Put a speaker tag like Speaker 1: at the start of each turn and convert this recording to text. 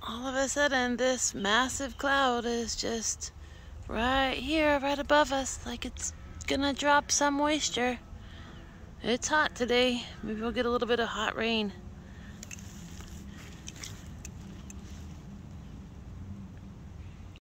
Speaker 1: all of a sudden this massive cloud is just right here, right above us, like it's gonna drop some moisture. It's hot today. Maybe we'll get a little bit of hot rain.